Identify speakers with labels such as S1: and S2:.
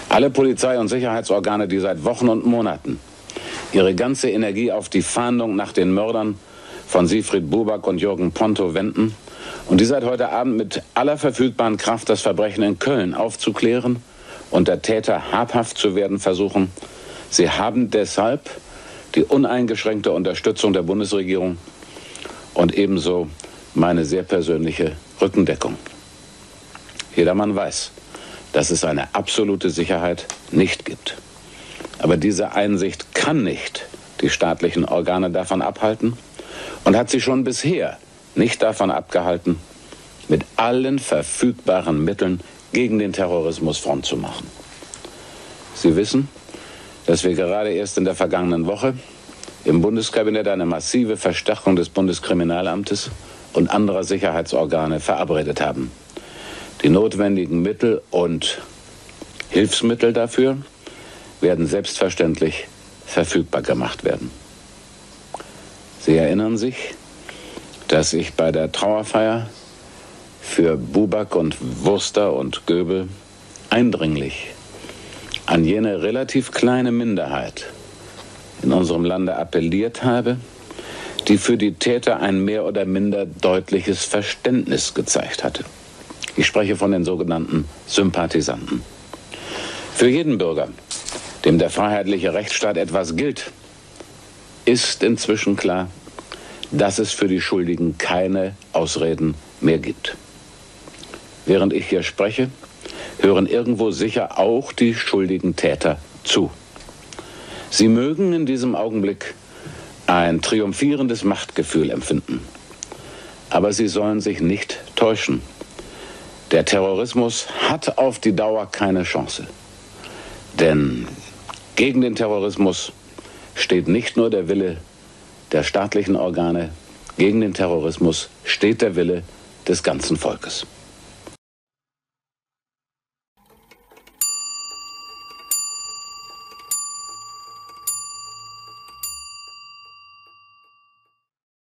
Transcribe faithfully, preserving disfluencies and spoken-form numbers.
S1: Alle Polizei- und Sicherheitsorgane, die seit Wochen und Monaten ihre ganze Energie auf die Fahndung nach den Mördern von Siegfried Buback und Jürgen Ponto wenden und die seit heute Abend mit aller verfügbaren Kraft das Verbrechen in Köln aufzuklären und der Täter habhaft zu werden versuchen, sie haben deshalb die uneingeschränkte Unterstützung der Bundesregierung und ebenso meine sehr persönliche Rückendeckung. Jedermann weiß, dass es eine absolute Sicherheit nicht gibt. Aber diese Einsicht kann nicht die staatlichen Organe davon abhalten und hat sie schon bisher nicht davon abgehalten, mit allen verfügbaren Mitteln gegen den Terrorismus Front zu machen. Sie wissen, dass wir gerade erst in der vergangenen Woche im Bundeskabinett eine massive Verstärkung des Bundeskriminalamtes und anderer Sicherheitsorgane verabredet haben. Die notwendigen Mittel und Hilfsmittel dafür werden selbstverständlich verfügbar gemacht werden. Sie erinnern sich, dass ich bei der Trauerfeier für Buback und Wurster und Göbel eindringlich an jene relativ kleine Minderheit in unserem Lande appelliert habe, die für die Täter ein mehr oder minder deutliches Verständnis gezeigt hatte. Ich spreche von den sogenannten Sympathisanten. Für jeden Bürger, dem der freiheitliche Rechtsstaat etwas gilt, ist inzwischen klar, dass es für die Schuldigen keine Ausreden mehr gibt. Während ich hier spreche, hören irgendwo sicher auch die schuldigen Täter zu. Sie mögen in diesem Augenblick ein triumphierendes Machtgefühl empfinden. Aber sie sollen sich nicht täuschen. Der Terrorismus hat auf die Dauer keine Chance. Denn gegen den Terrorismus steht nicht nur der Wille der staatlichen Organe, gegen den Terrorismus steht der Wille des ganzen Volkes.